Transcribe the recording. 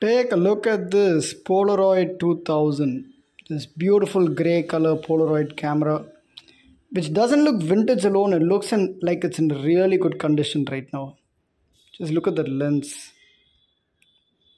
Take a look at this Polaroid 2000. This beautiful gray color Polaroid camera, which doesn't look vintage alone, it looks like it's in really good condition right now. Just look at the lens.